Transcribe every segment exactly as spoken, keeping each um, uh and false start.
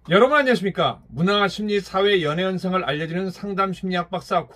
여러분 안녕하십니까? 문화, 심리, 사회, 연애 현상을 알려주는 상담 심리학 박사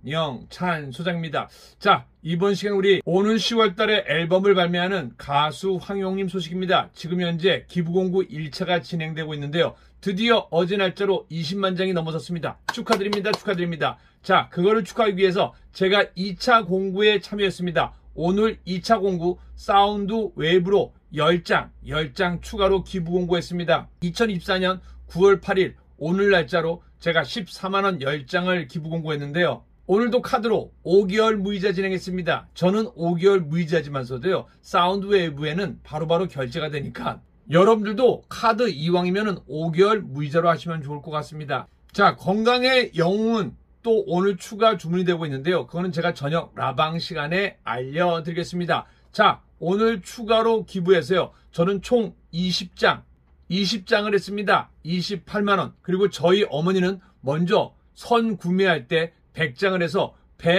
권영찬 소장입니다. 자, 이번 시간 우리 오는 시월 달에 앨범을 발매하는 가수 황용님 소식입니다. 지금 현재 기부공고 일 차가 진행되고 있는데요. 드디어 어제 날짜로 이십만 장이 넘어섰습니다. 축하드립니다. 축하드립니다. 자, 그거를 축하하기 위해서 제가 이 차 공구에 참여했습니다. 오늘 이 차 공구 사운드 웨이브로 십 장, 십 장 추가로 기부 공고했습니다. 이천이십사 년 구월 팔일 오늘 날짜로 제가 십사만 원 십 장을 기부 공고했는데요. 오늘도 카드로 오 개월 무이자 진행했습니다. 저는 오 개월 무이자지만서도요. 사운드 웨이브에는 바로바로 결제가 되니까 여러분들도 카드 이왕이면은 오 개월 무이자로 하시면 좋을 것 같습니다. 자, 건강의 영웅은 또 오늘 추가 주문이 되고 있는데요. 그거는 제가 저녁 라방 시간에 알려드리겠습니다. 자, 오늘 추가로 기부해서요. 저는 총 이십 장, 이십 장을 했습니다. 이십팔만 원. 그리고 저희 어머니는 먼저 선 구매할 때 백 장을 해서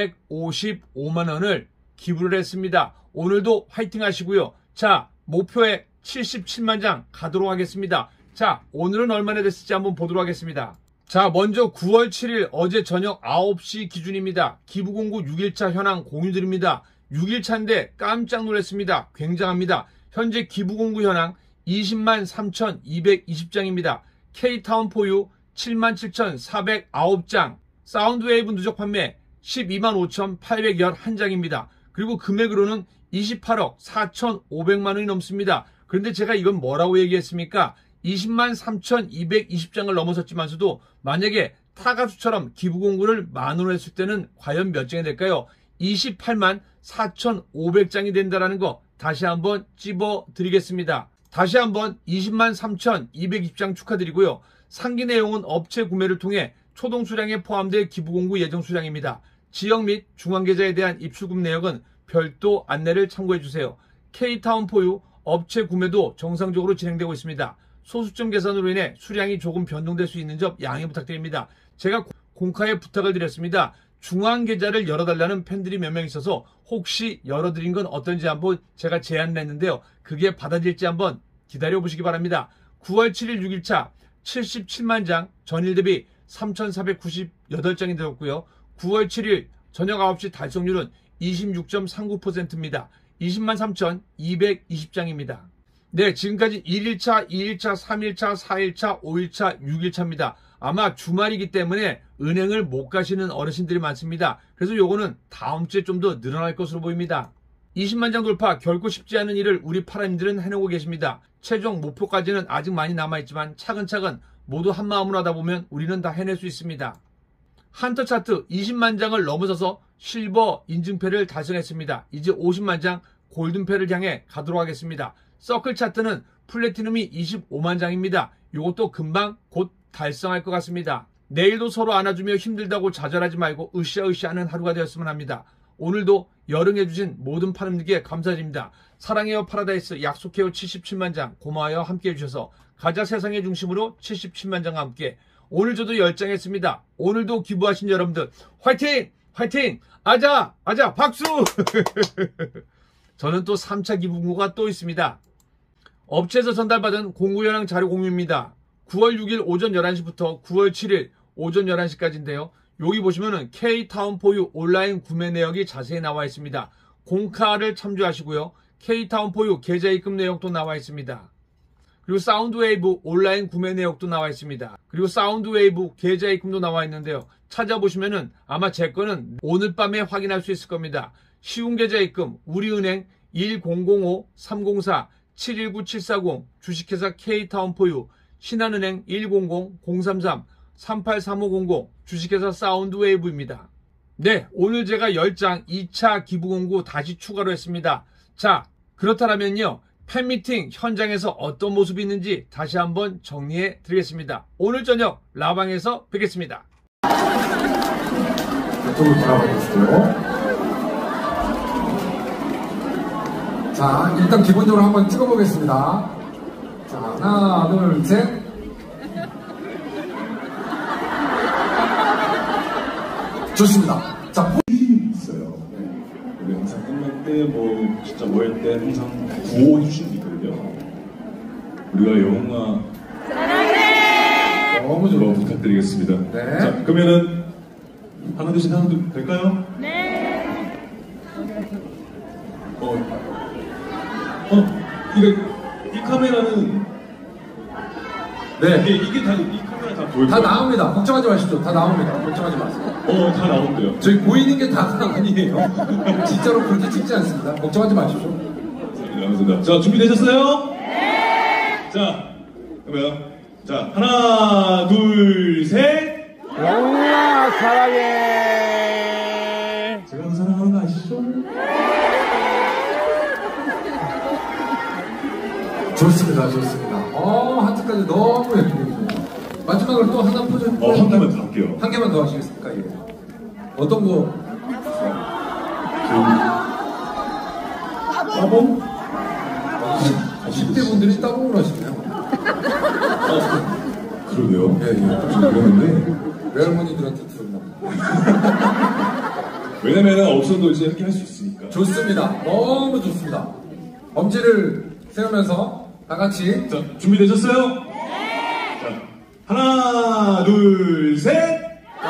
백오십오만 원을 기부를 했습니다. 오늘도 화이팅 하시고요. 자, 목표액 칠십칠만 장 가도록 하겠습니다. 자, 오늘은 얼마나 됐을지 한번 보도록 하겠습니다. 자, 먼저 구월 칠일 어제 저녁 아홉 시 기준입니다. 기부공고 육 일차 현황 공유드립니다. 육 일차인데 깜짝 놀랐습니다. 굉장합니다. 현재 기부공고 현황 이십만 삼천이백이십 장입니다. K타운 포유 칠만 칠천사백구 장, 사운드웨이브 누적 판매 십이만 오천팔백십일 장입니다. 그리고 금액으로는 이십팔억 사천오백만 원이 넘습니다. 그런데 제가 이건 뭐라고 얘기했습니까? 이십만 삼천이백이십 장을 넘어섰지만서도 만약에 타가수처럼 기부공고를 만 원으로 했을 때는 과연 몇 장이 될까요? 이십팔만 사천오백 장이 된다는 거 다시 한번 찝어 드리겠습니다. 다시 한번 이십만 삼천이백이십 장 축하드리고요. 상기 내용은 업체 구매를 통해 초동 수량에 포함될 기부공고 예정 수량입니다. 지역 및 중앙계좌에 대한 입출금 내역은 별도 안내를 참고해주세요. K타운 포유 업체 구매도 정상적으로 진행되고 있습니다. 소수점 계산으로 인해 수량이 조금 변동될 수 있는 점 양해 부탁드립니다. 제가 공카에 부탁을 드렸습니다. 중앙계좌를 열어달라는 팬들이 몇 명 있어서 혹시 열어드린 건 어떤지 한번 제가 제안을 했는데요. 그게 받아질지 한번 기다려보시기 바랍니다. 구월 칠일 육 일차 칠십칠만 장, 전일 대비 삼천사백구십팔 장이 되었고요. 구월 칠일 저녁 아홉 시 달성률은 이십육 점 삼구 퍼센트입니다. 이십만 삼천이백이십 장입니다. 네, 지금까지 일 일차, 이 일차, 삼 일차, 사 일차, 오 일차, 육 일차입니다. 아마 주말이기 때문에 은행을 못 가시는 어르신들이 많습니다. 그래서 요거는 다음 주에 좀 더 늘어날 것으로 보입니다. 이십만 장 돌파 결코 쉽지 않은 일을 우리 파라님들은 해내고 계십니다. 최종 목표까지는 아직 많이 남아있지만 차근차근 모두 한마음으로 하다 보면 우리는 다 해낼 수 있습니다. 한터 차트 이십만 장을 넘어서서 실버 인증패를 달성했습니다. 이제 오십만 장 골든패를 향해 가도록 하겠습니다. 서클 차트는 플래티넘이 이십오만 장입니다. 이것도 금방 곧 달성할 것 같습니다. 내일도 서로 안아주며 힘들다고 좌절하지 말고 으쌰으쌰하는 하루가 되었으면 합니다. 오늘도 열응해주신 모든 파람님께 감사드립니다. 사랑해요 파라다이스, 약속해요 칠십칠만 장, 고마워요 함께 해주셔서 가자 세상의 중심으로 칠십칠만 장과 함께 오늘 저도 십 장 했습니다. 오늘도 기부하신 여러분들 화이팅! 화이팅! 아자! 아자! 박수! 저는 또 삼 차 기부공고가 또 있습니다. 업체에서 전달받은 공고 현황 자료 공유입니다. 구월 육일 오전 열한 시부터 구월 칠일 오전 열한 시까지인데요. 여기 보시면은 K타운 포유 온라인 구매 내역이 자세히 나와 있습니다. 공카를 참조하시고요. K타운 포유 계좌 입금 내역도 나와 있습니다. 그리고 사운드웨이브 온라인 구매 내역도 나와 있습니다. 그리고 사운드웨이브 계좌 입금도 나와 있는데요. 찾아보시면은 아마 제 거는 오늘 밤에 확인할 수 있을 겁니다. 쉬운 계좌 입금 우리은행 일공공오 삼공사 칠일구 칠사공, 주식회사 K타운 포유, 신한은행 일공공 공삼삼 삼팔삼오공공, 주식회사 사운드웨이브입니다. 네, 오늘 제가 십 장 이 차 기부공고 다시 추가로 했습니다. 자, 그렇다면요, 팬미팅 현장에서 어떤 모습이 있는지 다시 한번 정리해 드리겠습니다. 오늘 저녁 라방에서 뵙겠습니다. 이쪽으로 돌아가겠어요. 자, 일단 기본적으로 한번 찍어보겠습니다. 자, 하나, 둘, 셋. 좋습니다. 자, 휴식이 있어요. 네. 우리 항상 끝날 때, 뭐, 진짜 뭐 할 때 항상 구호 휴식이 있거든요. 우리가 영화. 사랑해! 부탁드리겠습니다. 네. 자, 그러면은 하나 둘셋 하나 둘 될까요? 네. 어, 어, 이거 이 카메라는 네. 이게 이게 다 이 카메라 다 보일 다 거예요? 나옵니다. 걱정하지 마십시오. 다 나옵니다. 걱정하지 마세요. 어, 다 나온대요. 저희 보이는 게 다가 아니에요. 진짜로 그렇게 찍지 않습니다. 걱정하지 마십시오. 네, 감사합니다. 자, 준비되셨어요? 네. 자, 그러면 자 하나 둘 셋. 영웅아 사랑해. 제가 그 사랑하는 거 아시죠? 좋습니다. 좋습니다. 어, 하트까지 너무 예쁘게. 마지막으로 또 하나 포즈. 어, 한 개만 더 할게요. 한 개만 더 하시겠습니까? 예. 어떤 거? 따봉? 십 대 분들이 따봉을 하시네요. 그러게요. 예, 예. 좀 그러는데 외할머니들한테 들었나 봐요. 왜냐면은 없어도 이제 이렇게 할 수 있으니까. 좋습니다. 너무 좋습니다. 엄지를 세우면서 다 같이. 자, 준비되셨어요? 네. 자, 하나 둘 셋.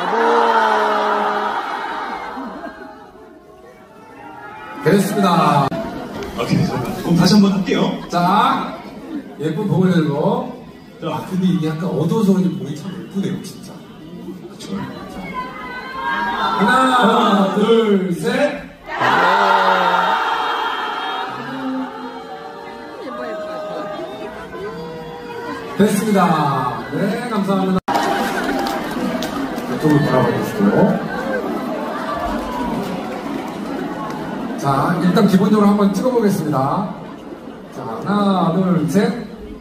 됐습니다. 오케이, 자, 그럼 다시 한번 할게요. 자, 예쁜 봉을 들고. 자, 아, 근데 이게 약간 어두워서 그런지 봉이 참 예쁘네요, 진짜. 그쵸. 하나, 둘, 셋. 예뻐 예뻐. 됐습니다. 네, 감사합니다. 이쪽을 바라보겠어요. 자, 일단 기본적으로 한번 찍어보겠습니다. 자, 하나, 둘, 셋.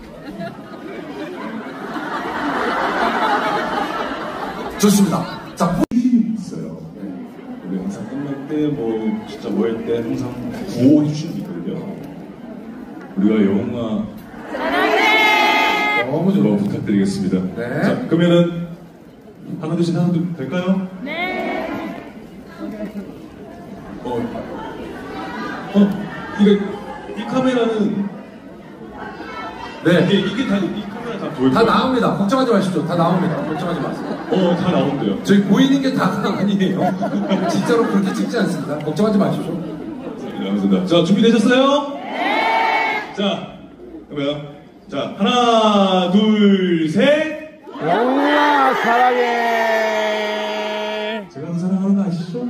좋습니다. 자, 힘이 있어요. 우리 영상 끝날 때, 뭐, 진짜 뭐 할 때 항상 구호해 주시는 게 있거든요. 우리가 영웅아 너무 뭐 좋아요. 부탁드리겠습니다. 네. 자, 그러면은 하나 둘셋 하나 둘 될까요? 네. 어, 어, 이거 이 카메라는 네. 이게 이게 다 이 카메라 다 보일 다 거예요? 나옵니다. 걱정하지 마십시오. 다 나옵니다. 걱정하지 마세요. 어, 다 나온대요. 저희 보이는 게 다가 아니에요. 진짜로 그렇게 찍지 않습니다. 걱정하지 마십시오. 네, 감사합니다. 자, 준비되셨어요? 네. 자, 그러면 자 하나 둘 셋. 영웅아 사랑해. 제가 그 사랑하는 거 아시죠?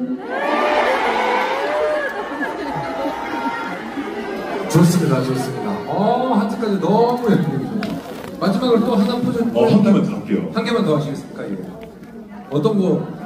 좋습니다. 좋습니다. 어, 하트까지 너무 예쁘게. 마지막으로 또 하나 포즈. 어, 한 개만 더 할게요. 한 개만 더 하시겠습니까? 예. 어떤 거?